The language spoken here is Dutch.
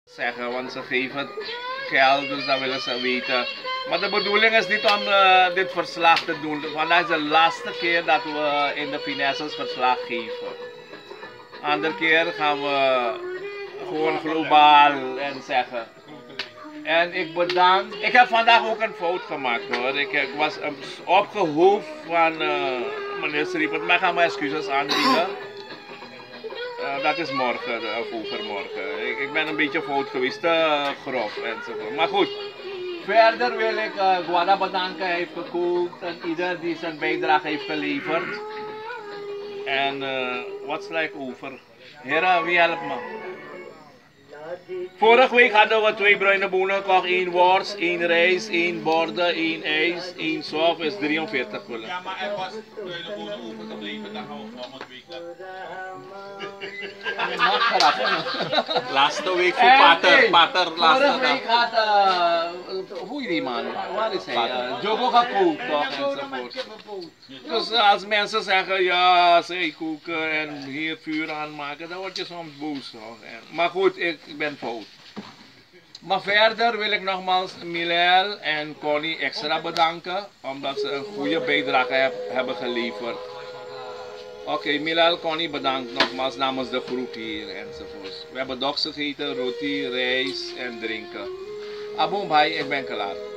zeggen, want ze geven geld, dus dan willen ze weten. Maar de bedoeling is niet om dit verslag te doen. Vandaag is de laatste keer dat we in de finesses verslag geven. Andere keer gaan we gewoon globaal en zeggen. En ik bedank. Ik heb vandaag ook een fout gemaakt hoor. Ik was opgehoofd van meneer Sriepert, maar ik ga mijn excuses aanbieden. Dat is morgen of overmorgen. Ik ben een beetje fout geweest, te grof enzovoort. Maar goed, verder wil ik Guada bedanken, hij heeft gekookt en ieder die zijn bijdrage heeft geleverd. En wat sla ik over? Heren, wie helpt me? Vorige week hadden we 2 bruine bonen gekocht, 1 worst, 1 rijst, 1 borden, 1 ijs, 1 soep is 43 gulden. Ja, maar er was bruine bonen overgebleven, dan gaan we volgende week dat. Laatste week voor Pater, laatste week had, hoe is die man? Waar is hij? Jogo gekookt toch enzovoort. Dus als mensen zeggen, ja, zij koken en hier vuur aanmaken, dan word je soms boos. Maar goed, ik ben fout. Maar verder wil ik nogmaals Milel en Connie extra bedanken, omdat ze een goede bijdrage hebben geleverd. Oké, Milal, Connie bedankt nogmaals namens de groep hier enzovoort. We hebben doks gegeten, roti, rijst en drinken. Aboom, bhai, ik ben klaar.